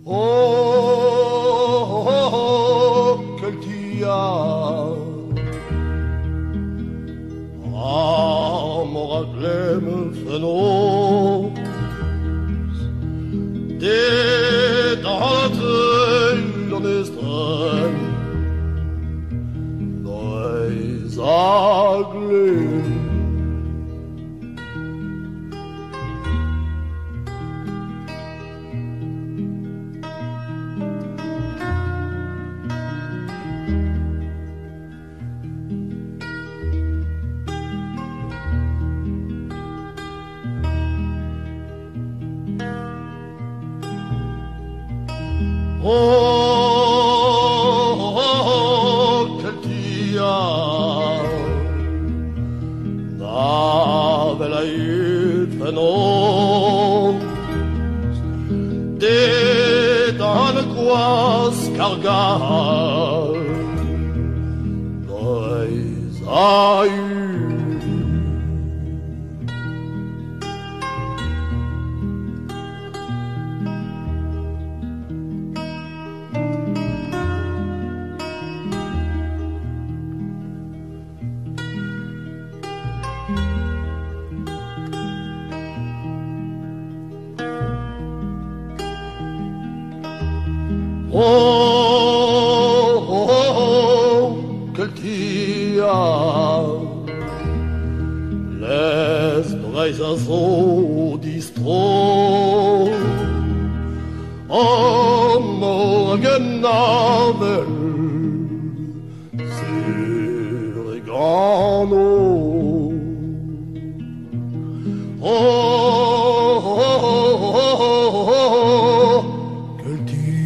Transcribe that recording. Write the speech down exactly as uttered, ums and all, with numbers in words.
Oh, oh, oh, quel dia Amoraclem fenos Det trillende strøm Nøjsaglen Oh, oh, oh, quel dia Da vela utfenos Det an quas cargar Nois ai Oh, oh, oh, quel dia Les braisas au distro Oh, morgenabel Sur les grands Oh, oh, oh, oh, oh, quel dia